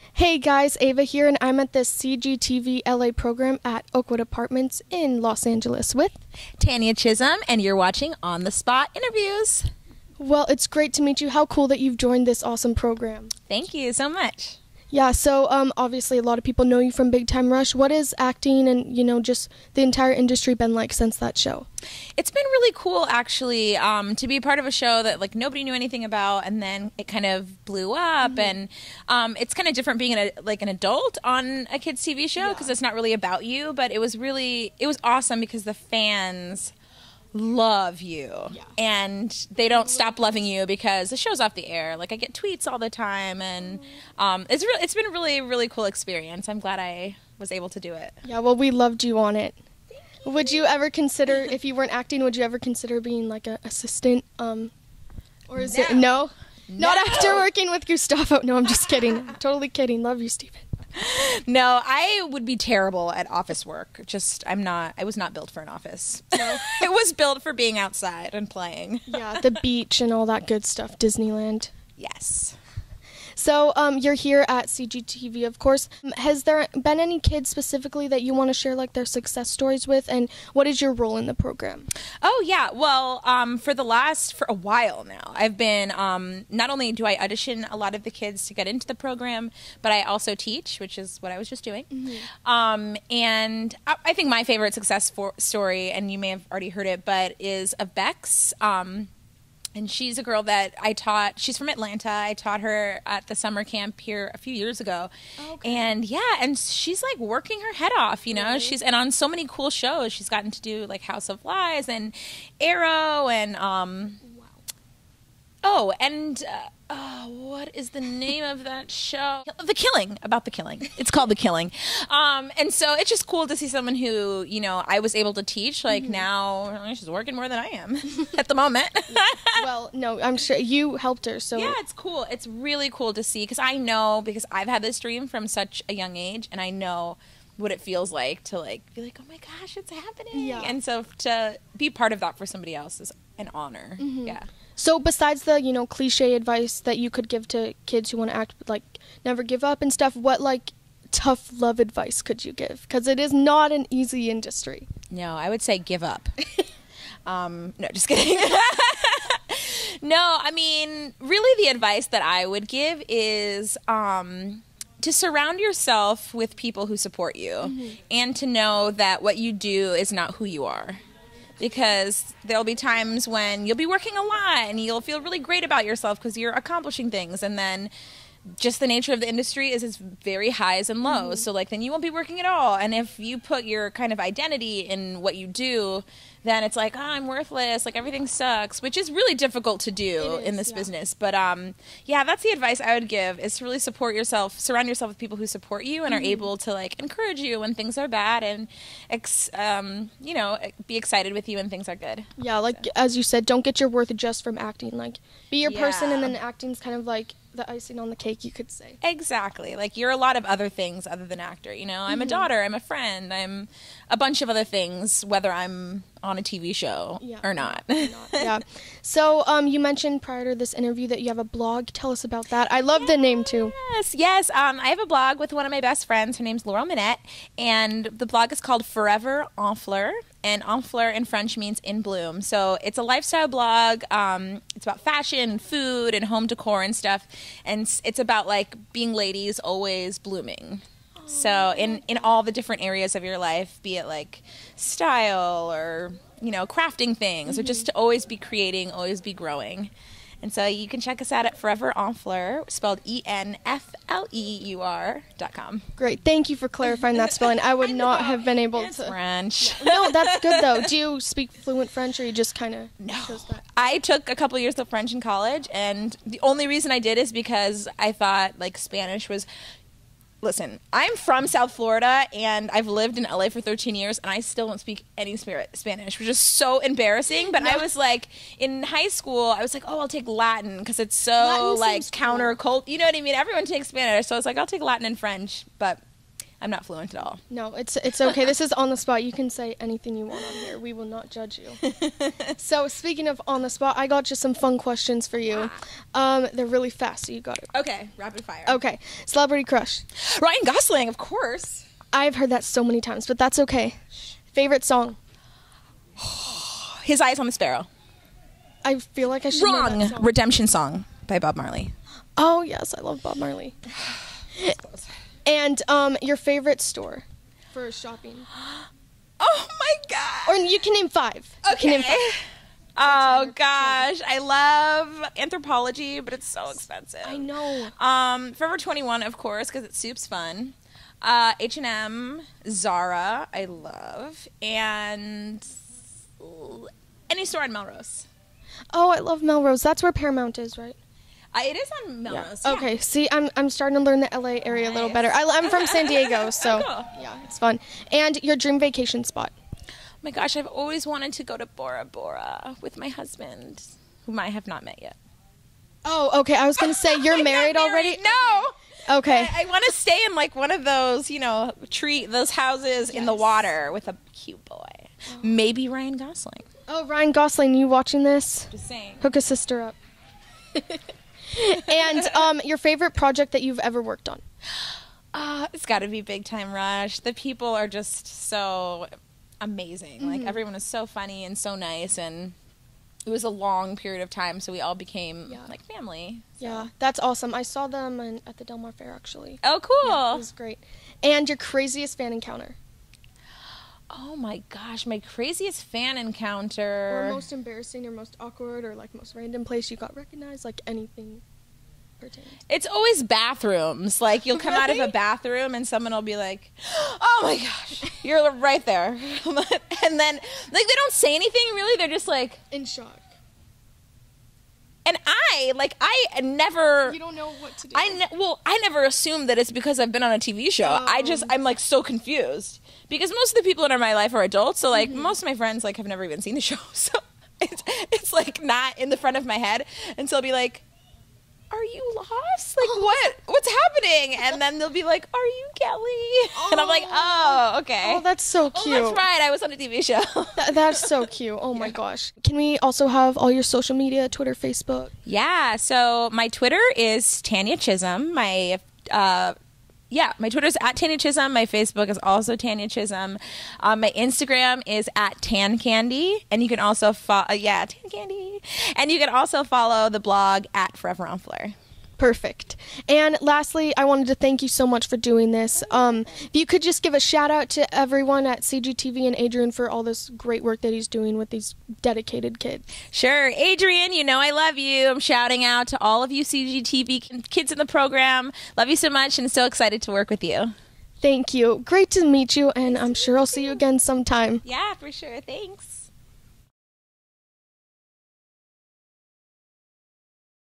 Hey guys, Ava here, and I'm at the CGTV LA program at Oakwood Apartments in Los Angeles with... Tanya Chisholm, and you're watching On the Spot Interviews. Well, it's great to meet you. How cool that you've joined this awesome program. Thank you so much. Yeah, so obviously a lot of people know you from Big Time Rush. What has acting and, just the entire industry been like since that show? It's been really cool, actually, to be a part of a show that nobody knew anything about, and then it kind of blew up. And it's kind of different being an adult on a kids' TV show because it's not really about you. But it was awesome because the fans love you, and they don't stop loving you because the show's off the air. I get tweets all the time, and it's been a really, really cool experience. I'm glad I was able to do it. Yeah, well, we loved you on it. Would you ever consider, if you weren't acting, would you ever consider being an assistant? Or is it no? Not after working with Gustavo. No, I'm just kidding. I'm totally kidding. Love you, Steven. No, I would be terrible at office work. I was not built for an office. No. It was built for being outside and playing. Yeah, the beach and all that good stuff, Disneyland. Yes. So you're here at CGTV, of course. Has there been any kids specifically that you want to share their success stories with, and what is your role in the program? Oh yeah, well, for a while now, I've been not only do I audition a lot of the kids to get into the program, but I also teach, which is what I was just doing. Mm-hmm. And I think my favorite success story, and you may have already heard it, but is of Bex. And she's a girl that I taught. She's from Atlanta. I taught her at the summer camp here a few years ago. Okay. And and she's working her head off, Really? She's on so many cool shows. She's gotten to do House of Lies and Arrow and what is the name of that show? The Killing, about the killing. It's called The Killing. And so it's just cool to see someone who, I was able to teach. Now she's working more than I am at the moment. Well, no, I'm sure you helped her. So yeah, it's cool. It's really cool to see because I've had this dream from such a young age, and I know what it feels like to be oh my gosh, it's happening. Yeah. And so to be part of that for somebody else is an honor. Mm-hmm. Yeah. So besides the, cliche advice that you could give to kids who want to act never give up and stuff, what tough love advice could you give? Because it is not an easy industry. No, I would say give up. No, just kidding. No, I mean, really the advice that I would give is to surround yourself with people who support you, and to know that what you do is not who you are. Because there'll be times when you'll be working a lot and you'll feel really great about yourself because you're accomplishing things, and then just the nature of the industry is very highs and lows. So then you won't be working at all. And if you put your kind of identity in what you do, then it's I'm worthless, everything sucks, which is really difficult to do in this business. But that's the advice I would give, is to really support yourself, surround yourself with people who support you and are able to encourage you when things are bad, and be excited with you when things are good. Yeah, as you said, don't get your worth just from acting. Be your person, and then acting's kind of the icing on the cake, you could say. Exactly. You're a lot of other things other than actor, I'm a daughter, I'm a friend, I'm a bunch of other things, whether I'm on a TV show or not. Yeah. So you mentioned prior to this interview that you have a blog. Tell us about that. I love the name too. Yes. I have a blog with one of my best friends. Her name's Laurel Minette, and the blog is called Forever en Fleur. And en fleur in French means in bloom. So it's a lifestyle blog. It's about fashion, food, and home decor and stuff. And it's about being ladies always blooming. So in all the different areas of your life, be it style or, crafting things, or just to always be creating, always be growing. And so you can check us out at Forever en Fleur, spelled ENFLEUR.com. Great. Thank you for clarifying that spelling. I would not have been able to. French. No, that's good though. Do you speak fluent French, or you just kind of chose that? I took a couple years of French in college, and the only reason I did is because I thought Spanish was... Listen, I'm from South Florida, and I've lived in LA for 13 years, and I still don't speak any Spanish, which is so embarrassing. But I was in high school, I was oh, I'll take Latin because it's so counter-cult. You know what I mean? Everyone takes Spanish, so I was I'll take Latin and French. But I'm not fluent at all. No, it's okay. This is on the spot. You can say anything you want on here. We will not judge you. So speaking of on the spot, I got just some fun questions for you. They're really fast, so you got it. Okay, rapid fire. Okay, celebrity crush. Ryan Gosling, of course. I've heard that so many times, but that's okay. Favorite song. His Eyes on the Sparrow. I feel like I should know that Wrong. song. Redemption Song by Bob Marley. Oh yes, I love Bob Marley. And your favorite store for shopping. Oh my god. Or you can name 5. You can name 5. Oh gosh, I love Anthropology, but it's so expensive. I know. Forever 21, of course, because it's soup's fun. H&M, Zara, I love, and any store in Melrose. Oh, I love Melrose. That's where Paramount is, right? It is on Melrose. Yeah. Okay. See, I'm starting to learn the LA area a little better. I'm from San Diego, so Cool. yeah, it's fun. And your dream vacation spot. Oh my gosh, I've always wanted to go to Bora Bora with my husband, whom I have not met yet. Oh, okay. I was gonna say you're married already. No. Okay. I want to stay in like one of those, those houses in the water with a cute boy. Oh. Maybe Ryan Gosling. Oh, Ryan Gosling, you watching this? Just saying. Hook a sister up. And your favorite project that you've ever worked on? It's got to be Big Time Rush. The people are just so amazing. Mm-hmm. Like everyone is so funny and so nice, and it was a long period of time, so we all became like family. So. Yeah, that's awesome. I saw them at the Del Mar Fair, actually. Oh, cool. Yeah, it was great. And your craziest fan encounter? Oh my gosh, my craziest fan encounter. Or most embarrassing, or most awkward, or like most random place you got recognized, like anything pertains. It's always bathrooms. Like you'll come out of a bathroom and someone will be like, "Oh my gosh, you're right there," and then like they don't say anything really. They're just like in shock. And I never. You don't know what to do. I never assumed that it's because I've been on a TV show. I'm like so confused because most of the people in my life are adults. So like most of my friends like have never even seen the show. So it's like not in the front of my head, and so I'll be like, "Are you lost? Like what's happening?" And then they'll be like, "Are you Kelly?" And I'm like, "Oh, okay." Oh, that's so cute. Oh, that's right. I was on a TV show. That's so cute. Oh my gosh. Can we also have all your social media, Twitter, Facebook? Yeah. So my Twitter is Tanya Chisholm. My Twitter's at Tanya Chisholm. My Facebook is also Tanya Chisholm. My Instagram is at Tan Candy, and you can also Tan Candy, and you can also follow the blog at Forever on Fleur. Perfect. And lastly, I wanted to thank you so much for doing this. If you could just give a shout out to everyone at CGTV and Adrian for all this great work that he's doing with these dedicated kids. Sure. Adrian, you know I love you. I'm shouting out to all of you CGTV kids in the program. Love you so much and so excited to work with you. Thank you. Great to meet you, and I'm sure I'll see you again sometime. Yeah, for sure. Thanks.